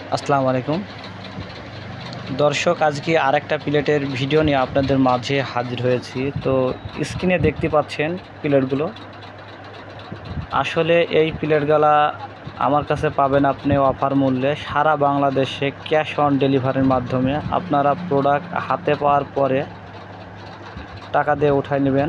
আসসালামু আলাইকুম দর্শক, আজকে আরেকটা প্লেটের ভিডিও নিয়ে আপনাদের মাঝে হাজির হয়েছি। তো স্ক্রিনে দেখতে পাচ্ছেন প্লেটগুলো। আসলে এই প্লেটগুলা আমার কাছে পাবেন আপনি অফার মূল্যে, সারা বাংলাদেশে ক্যাশ অন ডেলিভারির মাধ্যমে। আপনারা প্রোডাক্ট হাতে পাওয়ার পরে টাকা দিয়ে উঠায় নেবেন।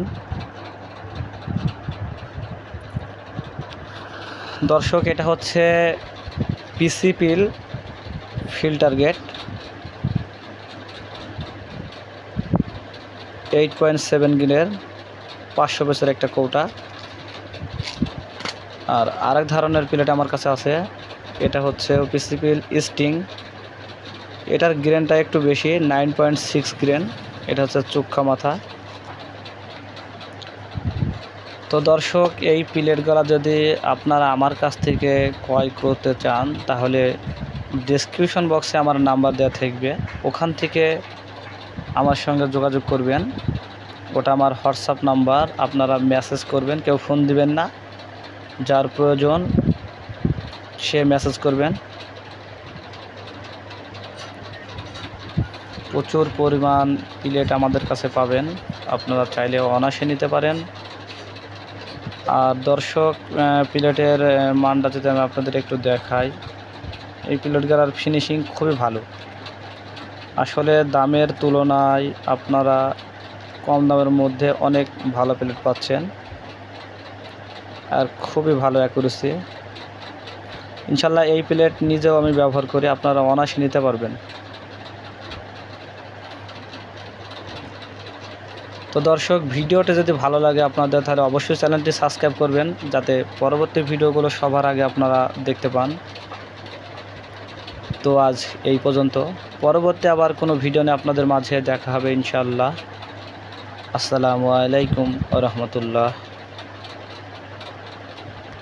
দর্শক, এটা হচ্ছে পিসি পিল ফিল্টার গেট 8.7 গিনের 500 পিসের একটা কৌটা। আর আরেক ধরনের প্লেট আমার কাছে আছে, এটা হচ্ছে পিসি পিল স্টিং। এটার গ্রেনটা একটু বেশি, 9.6 গ্রেন। এটা হচ্ছে চুক্কা মাথা। তো দর্শক, এই প্লেটগুলো যদি আপনারা আমার কাছ থেকে ক্রয় করতে চান তাহলে ডেসক্রিপশন বক্সে আমার নাম্বার দেওয়া থাকবে, ওখান থেকে আমার সঙ্গে যোগাযোগ করবেন। ওটা আমার হোয়াটসঅ্যাপ নাম্বার, আপনারা মেসেজ করবেন, কেউ ফোন দিবেন না। যার প্রয়োজন সে মেসেজ করবেন। প্রচুর পরিমাণ প্লেট আমাদের কাছে পাবেন, আপনারা চাইলে অনায়াসে নিতে পারেন। আর দর্শক, প্লেটের মানটা যদি আমি আপনাদের একটু দেখাই, এই প্লেটগুলোর ফিনিশিং খুবই ভালো। আসলে দামের তুলনায় আপনারা কম দামের মধ্যে অনেক ভালো প্লেট পাচ্ছেন, আর খুবই ভালো অ্যাকুরেসি। ইনশাল্লাহ এই প্লেট নিজেও আমি ব্যবহার করি, আপনারা অনায়াসে নিতে পারবেন। তো দর্শক, ভিডিওটি যদি ভালো লাগে আপনাদের, তাহলে অবশ্যই চ্যানেলটি সাবস্ক্রাইব করবেন, যাতে পরবর্তী ভিডিওগুলো সবার আগে আপনারা দেখতে পান। তো আজ এই পর্যন্ত, পরবর্তী আবার কোনো ভিডিও নিয়ে আপনাদের মাঝে দেখা হবে ইনশাআল্লাহ। আসসালামু আলাইকুম ওয়া রাহমাতুল্লাহ।